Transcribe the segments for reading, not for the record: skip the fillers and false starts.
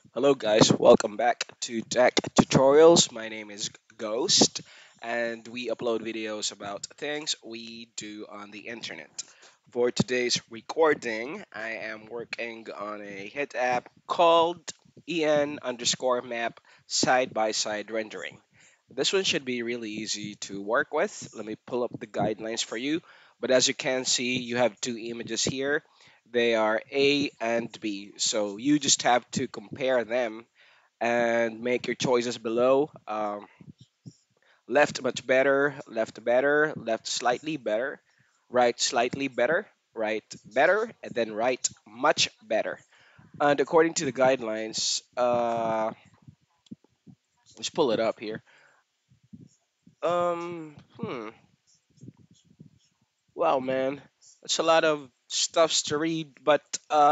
Hello guys, welcome back to Tech Tutorials. My name is Ghost and we upload videos about things we do on the internet. For today's recording, I am working on a hit app called en underscore map side by side rendering. This one should be really easy to work with. Let me pull up the guidelines for you. But as you can see, you have two images here. They are A and B. So you just have to compare them and make your choices below. Left much better, left slightly better, right slightly better, right better, and then right much better. And according to the guidelines, let's pull it up here. Um, hmm. Wow, man, that's a lot of stuffs to read. But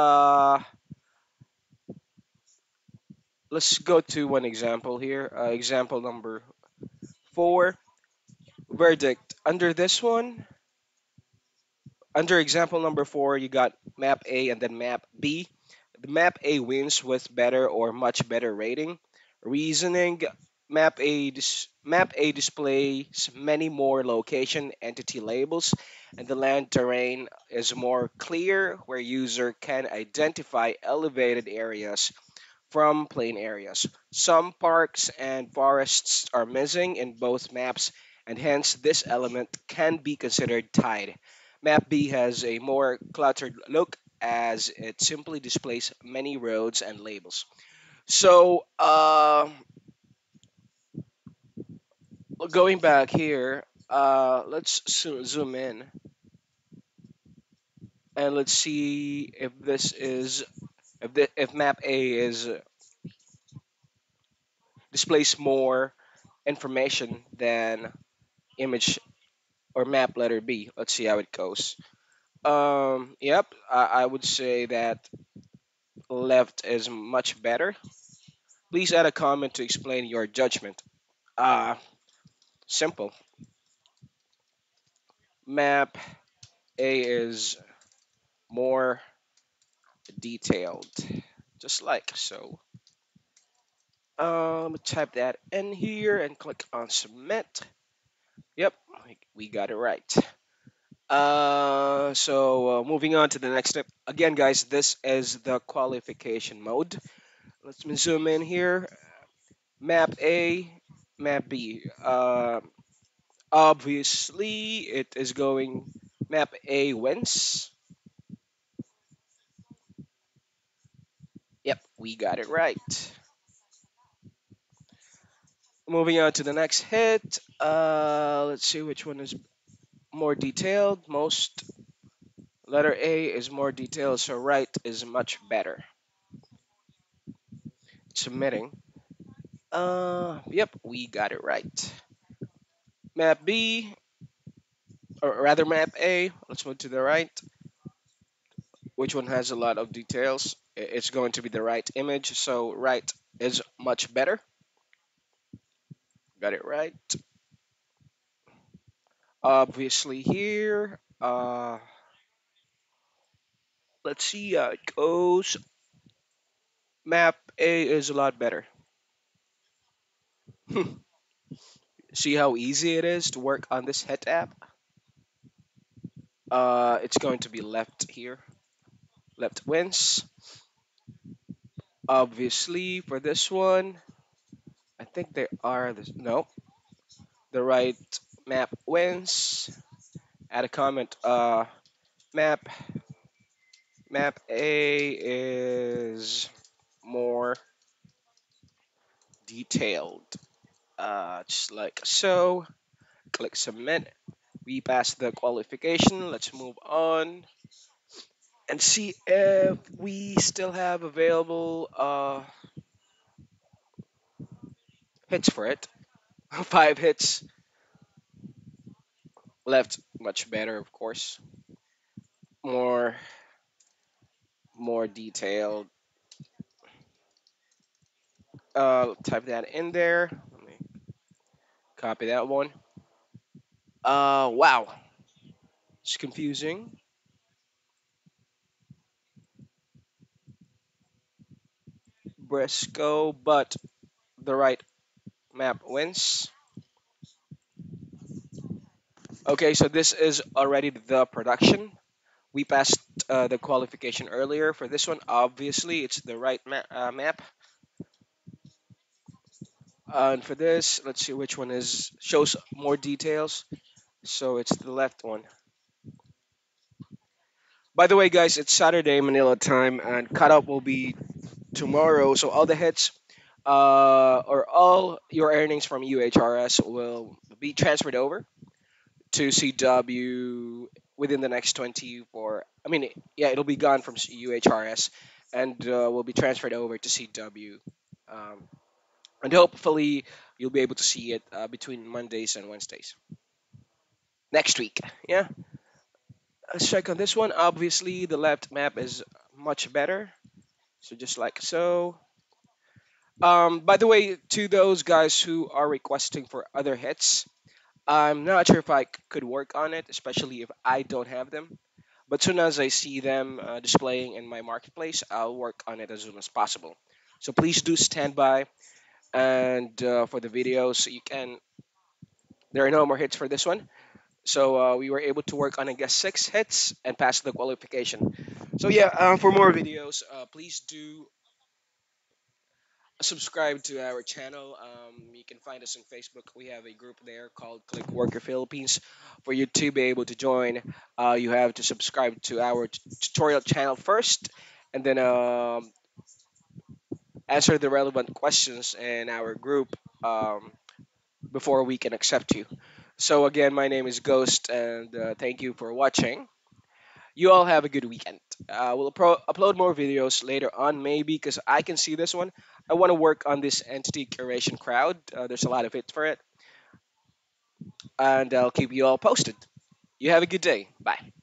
let's go to one example here. Example number 4. Verdict. Under example number 4, you got map A and then map B. The map A wins with better or much better rating. Reasoning. Map A displays many more location entity labels, and the land terrain is more clear, where user can identify elevated areas from plain areas. Some parks and forests are missing in both maps, and hence this element can be considered tied. Map B has a more cluttered look, as it simply displays many roads and labels. So, going back here, let's zoom in and let's see if if map A is displays more information than image or map letter B. Let's see how it goes. Yep, I would say that left is much better. Please add a comment to explain your judgment. Uh, Simple. Map A is more detailed, just like so. Type that in here and click on submit. Yep, we got it right. Moving on to the next step. Again, guys, this is the qualification mode. Let's zoom in here. Map A, map B. Obviously, it is going map A wins. Yep, we got it right. Moving on to the next hit. Let's see which one is more detailed. Most letter A is more detailed, so right is much better. Submitting. Yep, we got it right. Map B, or rather map A. Let's move to the right. Which one has a lot of details? It's going to be the right image, so right is much better. Got it right. Obviously here, let's see how it goes. Map A is a lot better. See how easy it is to work on this hit app? It's going to be left here. Left wins. Obviously for this one, I think there are this no. The right map wins. Add a comment. Map map A is more detailed. Just like so. Click submit. We passed the qualification. Let's move on and see if we still have available hits for it. 5 hits left, much better, of course. More, more detailed. Type that in there. Let me copy that one. Wow, it's confusing. Briscoe, but the right map wins. Okay, so this is already the production. We passed the qualification earlier. For this one, obviously, it's the right map. And for this, let's see which one is shows more details. So it's the left one. By the way, guys, it's Saturday Manila time, and cutoff will be tomorrow. So all the hits, or all your earnings from UHRS will be transferred over to CW within the next 24. I mean, yeah, it'll be gone from UHRS, and will be transferred over to CW. Um, and hopefully, you'll be able to see it between Mondays and Wednesdays next week. Yeah, let's check on this one. Obviously, the left map is much better. So just like so. By the way, to those guys who are requesting for other hits, I'm not sure if I could work on it, especially if I don't have them. But soon as I see them displaying in my marketplace, I'll work on it as soon as possible. So please do stand by, and for the videos, you can. There are no more hits for this one. So we were able to work on, I guess, 6 hits and pass the qualification. So yeah, for more videos, please do subscribe to our channel. You can find us on Facebook. We have a group there called Click Worker Philippines. For you to be able to join, you have to subscribe to our tutorial channel first, and then answer the relevant questions in our group before we can accept you. So again, my name is Ghost, and thank you for watching. You all have a good weekend. We'll upload more videos later on, maybe, because I can see this one. I want to work on this entity curation crowd. There's a lot of it for it, and I'll keep you all posted. You have a good day. Bye.